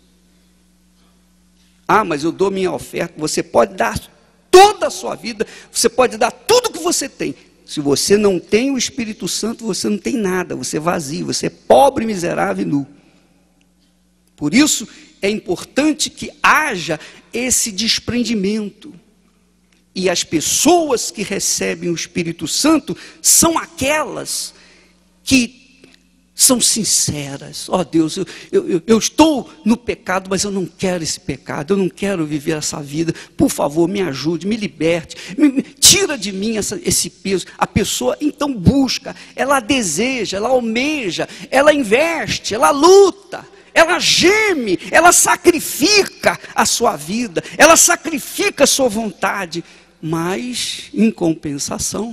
Mas eu dou minha oferta. Você pode dar toda a sua vida, você pode dar tudo que você tem. Se você não tem o Espírito Santo, você não tem nada, você é vazio, você é pobre, miserável e nu. Por isso é importante que haja esse desprendimento. E as pessoas que recebem o Espírito Santo são aquelas que são sinceras. Ó Deus, eu estou no pecado, mas eu não quero esse pecado, eu não quero viver essa vida. Por favor, me ajude, me liberte, tira de mim esse peso. A pessoa então busca, ela deseja, ela almeja, ela investe, ela luta, ela geme, ela sacrifica a sua vida, ela sacrifica a sua vontade, mas em compensação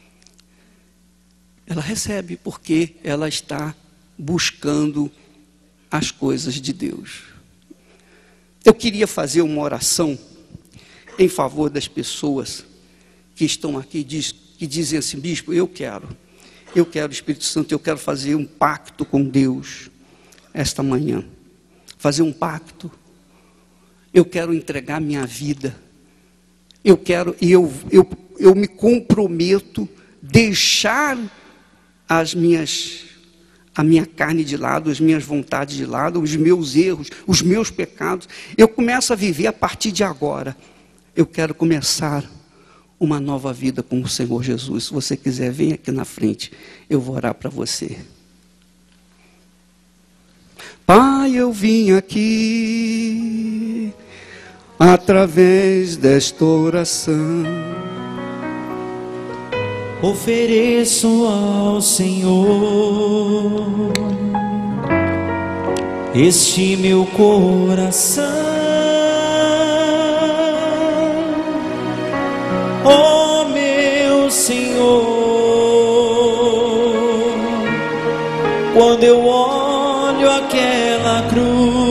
ela recebe, porque ela está buscando as coisas de Deus. Eu queria fazer uma oração em favor das pessoas que estão aqui, que dizem assim, bispo, eu quero o Espírito Santo, eu quero fazer um pacto com Deus esta manhã. Fazer um pacto. Eu quero entregar minha vida. Eu me comprometo deixar as minhas a minha carne de lado, as minhas vontades de lado, os meus erros, os meus pecados. Eu começo a viver a partir de agora. Eu quero começar uma nova vida com o Senhor Jesus. Se você quiser, vem aqui na frente. Eu vou orar para você. Pai, eu vim aqui através desta oração. Ofereço ao Senhor este meu coração, ó meu Senhor. Quando eu olho aquela cruz,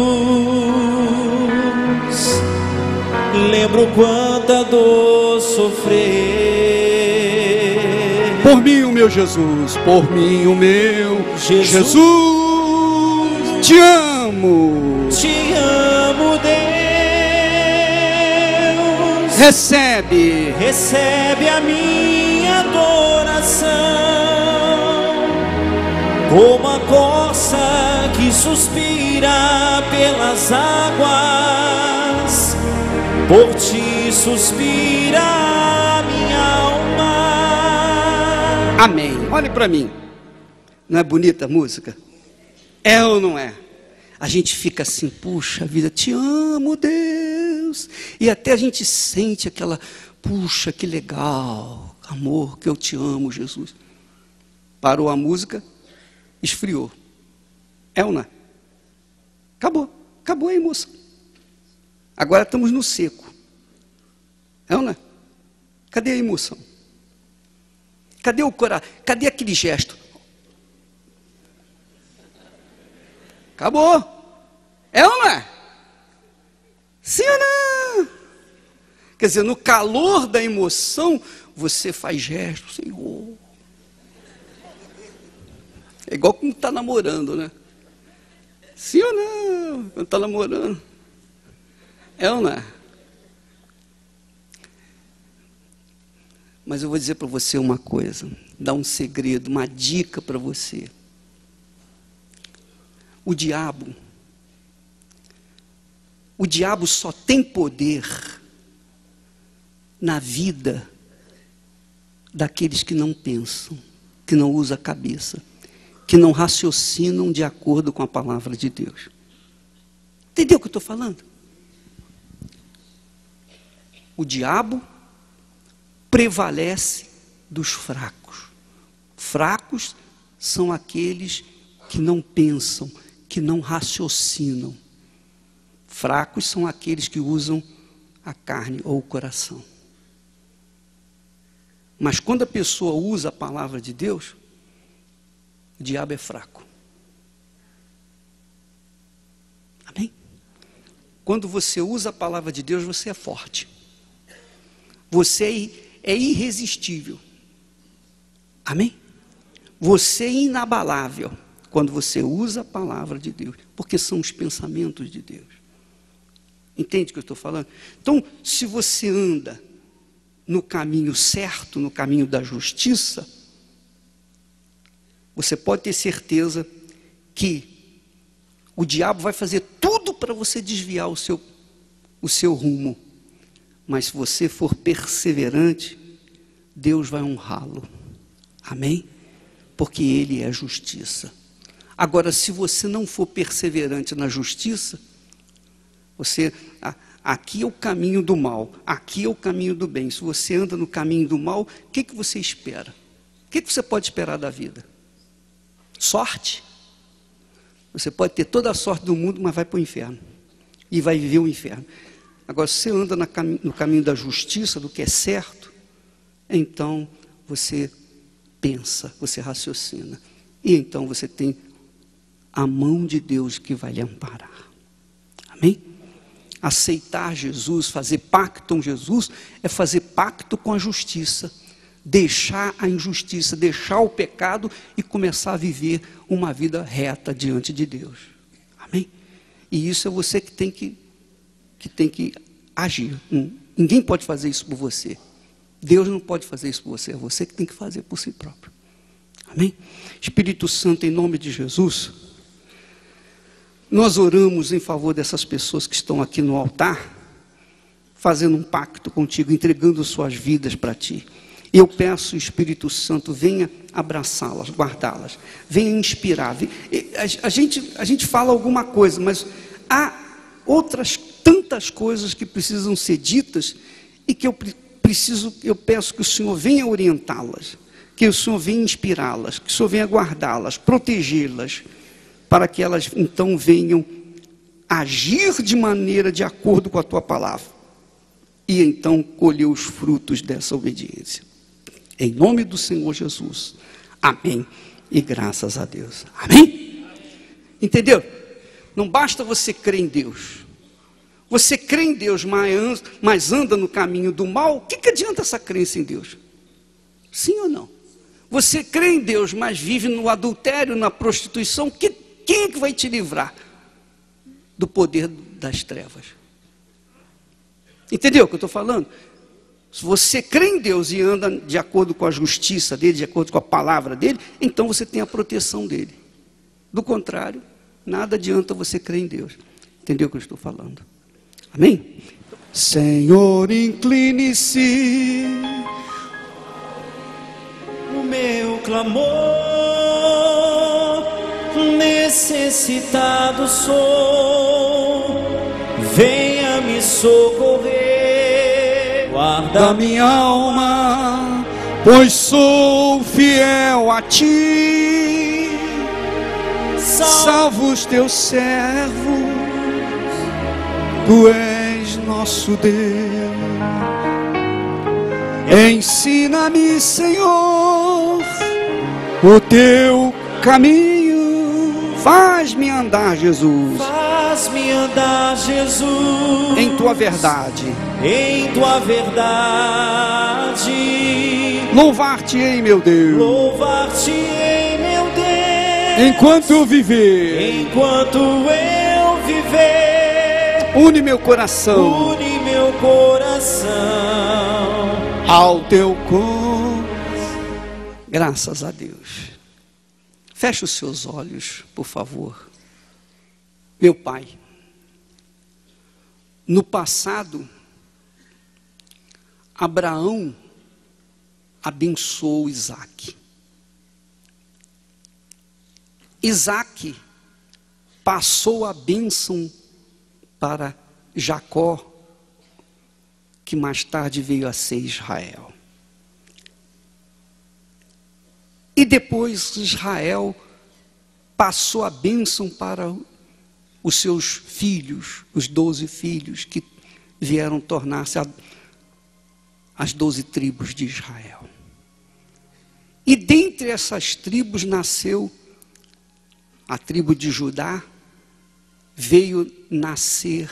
lembro quanta dor sofrer. Por mim, o meu Jesus, por mim, o meu Jesus, te amo, Deus. Recebe a minha adoração, como a corça que suspira pelas águas, por ti suspira a minha alma. Amém. Olhe para mim. Não é bonita a música? É ou não é? A gente fica assim, puxa vida, te amo, Deus. E até a gente sente aquela, puxa, que legal, amor, que eu te amo, Jesus. Parou a música, esfriou. É ou não é? Acabou a emoção. Agora estamos no seco. É ou não é? Cadê a emoção? Cadê o coração? Cadê aquele gesto? Acabou. É ou não é? Sim ou não? Quer dizer, no calor da emoção, você faz gesto, Senhor. É igual quando está namorando, né? Sim ou não? Quando está namorando. É ou não é? Mas eu vou dizer para você uma coisa, dar um segredo, uma dica para você. O diabo só tem poder na vida daqueles que não pensam, que não usam a cabeça, que não raciocinam de acordo com a palavra de Deus. Entendeu o que eu estou falando? O diabo prevalece dos fracos. Fracos são aqueles que não pensam, que não raciocinam. Fracos são aqueles que usam a carne ou o coração. Mas quando a pessoa usa a palavra de Deus, o diabo é fraco. Amém? Quando você usa a palavra de Deus, você é forte. Você é irresistível. Amém? Você é inabalável quando você usa a palavra de Deus, porque são os pensamentos de Deus. Entende o que eu estou falando? Então, se você anda no caminho certo, no caminho da justiça, você pode ter certeza que o diabo vai fazer tudo para você desviar o seu rumo. Mas se você for perseverante, Deus vai honrá-lo. Amém? Porque Ele é justiça. Agora, se você não for perseverante na justiça, aqui é o caminho do mal, aqui é o caminho do bem. Se você anda no caminho do mal, o que você espera? O que você pode esperar da vida? Sorte? Você pode ter toda a sorte do mundo, mas vai para o inferno. E vai viver o inferno. Agora, se você anda no caminho da justiça, do que é certo, então você pensa, você raciocina. E então você tem a mão de Deus que vai lhe amparar. Amém? Aceitar Jesus, fazer pacto com Jesus, é fazer pacto com a justiça. Deixar a injustiça, deixar o pecado e começar a viver uma vida reta diante de Deus. Amém? E isso é você que tem que agir. Ninguém pode fazer isso por você. Deus não pode fazer isso por você. É você que tem que fazer por si próprio. Amém? Espírito Santo, em nome de Jesus, nós oramos em favor dessas pessoas que estão aqui no altar, fazendo um pacto contigo, entregando suas vidas para ti. Eu peço, Espírito Santo, venha abraçá-las, guardá-las, venha inspirar. A gente fala alguma coisa, mas há outras tantas coisas que precisam ser ditas e que eu peço que o Senhor venha orientá-las, que o Senhor venha inspirá-las, que o Senhor venha guardá-las, protegê-las, para que elas então venham agir de maneira de acordo com a tua palavra e então colher os frutos dessa obediência. Em nome do Senhor Jesus. Amém. E graças a Deus. Amém? Entendeu? Não basta você crer em Deus. Você crê em Deus, mas anda no caminho do mal. O que adianta essa crença em Deus? Sim ou não? Você crê em Deus, mas vive no adultério, na prostituição. Quem é que vai te livrar do poder das trevas? Entendeu o que eu estou falando? Se você crê em Deus e anda de acordo com a justiça dele, de acordo com a palavra dele, então você tem a proteção dele. Do contrário, nada adianta você crer em Deus. Entendeu o que eu estou falando? Amém? Senhor, incline-se o meu clamor, necessitado sou, venha me socorrer. Guarda minha alma, pois sou fiel a ti. Salva os teus servos, tu és nosso Deus. Ensina-me, Senhor, o teu caminho. Faz-me andar, Jesus. Faz-me andar, Jesus, em tua verdade. Em tua verdade. Louvar-te-ei, meu Deus. Louvar-te-ei, meu Deus. Enquanto eu viver. Enquanto eu viver. Une meu coração. Une meu coração ao teu coração. Graças a Deus. Feche os seus olhos, por favor. Meu Pai, no passado, Abraão abençoou Isaque. Isaque passou a bênção para Jacó, que mais tarde veio a ser Israel. E depois Israel passou a bênção para os seus filhos, os 12 filhos que vieram tornar-se as 12 tribos de Israel. E dentre essas tribos nasceu a tribo de Judá, veio nascer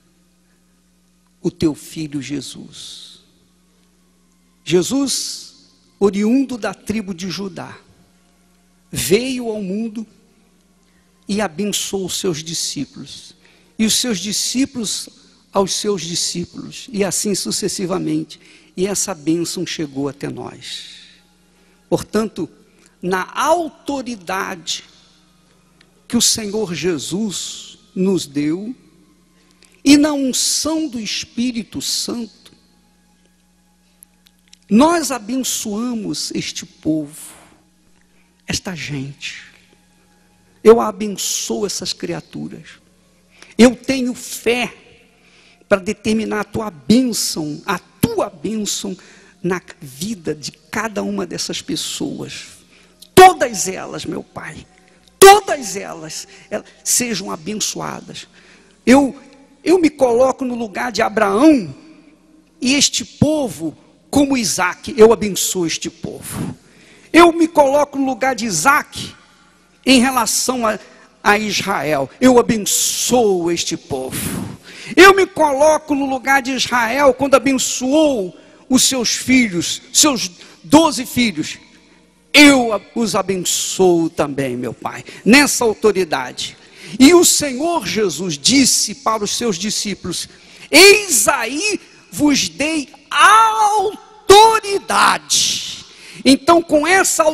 o teu filho Jesus. Jesus, oriundo da tribo de Judá, veio ao mundo e abençoou os seus discípulos. E os seus discípulos aos seus discípulos. E assim sucessivamente. E essa bênção chegou até nós. Portanto, na autoridade que o Senhor Jesus nos deu, e na unção do Espírito Santo, nós abençoamos este povo, esta gente. Eu abençoo essas criaturas. Eu tenho fé para determinar a tua bênção na vida de cada uma dessas pessoas. Todas elas, meu Pai, todas elas sejam abençoadas. Eu me coloco no lugar de Abraão e este povo, como Isaque, eu abençoo este povo. Eu me coloco no lugar de Isaque em relação a Israel. Eu abençoo este povo. Eu me coloco no lugar de Israel quando abençoou os seus filhos, seus 12 filhos. Eu os abençoo também, meu Pai, nessa autoridade. E o Senhor Jesus disse para os seus discípulos: eis aí vos dei autoridade. Então, com essa autoridade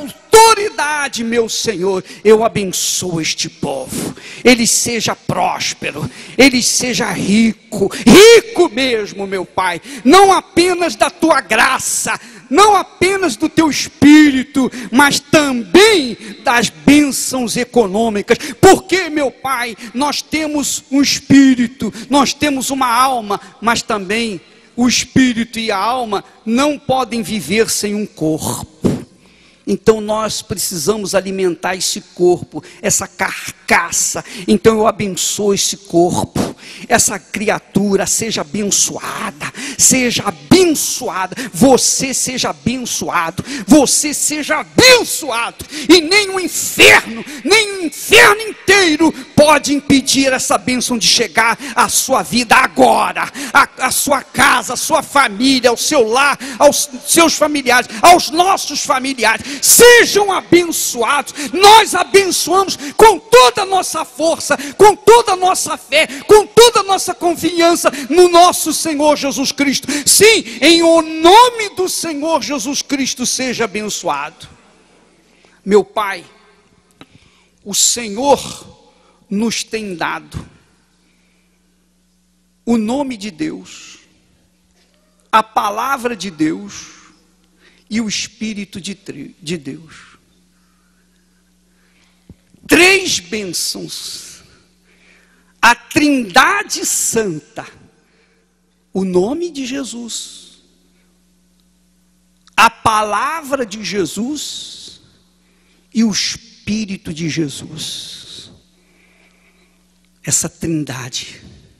autoridade, meu Senhor, eu abençoo este povo. Ele seja próspero, ele seja rico, rico mesmo, meu Pai, não apenas da tua graça, não apenas do teu espírito, mas também das bênçãos econômicas, porque, meu Pai, nós temos um espírito, nós temos uma alma, mas também o espírito e a alma não podem viver sem um corpo. Então nós precisamos alimentar esse corpo, essa carcaça. Então eu abençoo esse corpo, essa criatura seja abençoada, seja abençoada. Você seja abençoado, você seja abençoado. E nem o inferno inteiro pode impedir essa bênção de chegar à sua vida agora, à sua casa, à sua família, ao seu lar, aos seus familiares, aos nossos familiares. Sejam abençoados. Nós abençoamos com toda a nossa força, com toda a nossa fé, com toda a nossa confiança no nosso Senhor Jesus Cristo. Sim, em o nome do Senhor Jesus Cristo seja abençoado. Meu Pai, o Senhor nos tem dado o nome de Deus, a palavra de Deus e o Espírito de Deus. 3 bênçãos, a Trindade Santa, o nome de Jesus, a palavra de Jesus e o Espírito de Jesus. Essa Trindade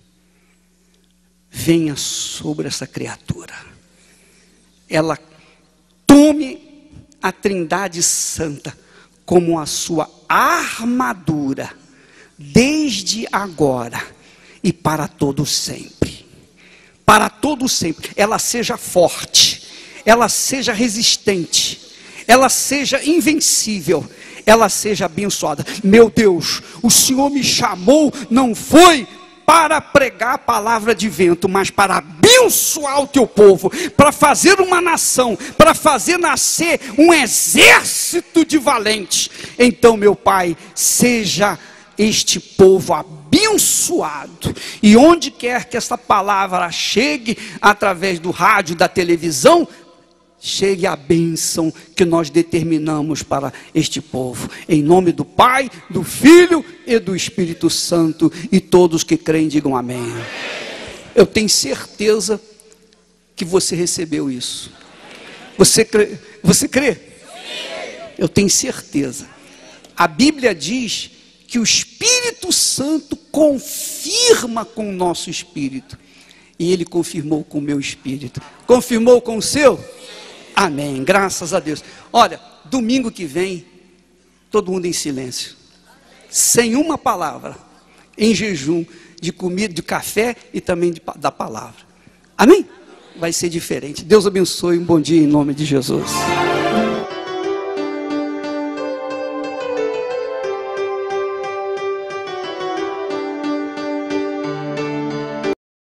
venha sobre essa criatura, ela tome a Trindade Santa como a sua armadura, desde agora e para todo sempre. Para todo sempre. Ela seja forte, ela seja resistente, ela seja invencível, ela seja abençoada. Meu Deus, o Senhor me chamou, não foi para pregar a palavra de vento, mas para abençoar o teu povo, para fazer uma nação, para fazer nascer um exército de valentes. Então, meu Pai, seja este povo abençoado, e onde quer que essa palavra chegue, através do rádio, da televisão, chegue a bênção que nós determinamos para este povo, em nome do Pai, do Filho e do Espírito Santo, e todos que creem digam amém. Eu tenho certeza que você recebeu isso. Você crê? Você crê? Eu tenho certeza. A Bíblia diz que o Espírito Santo confirma com o nosso espírito, e ele confirmou com o meu espírito. Confirmou com o seu? Amém, graças a Deus. Olha, domingo que vem, todo mundo em silêncio, sem uma palavra, em jejum, de comida, de café e também da palavra. Amém? Vai ser diferente. Deus abençoe, um bom dia em nome de Jesus.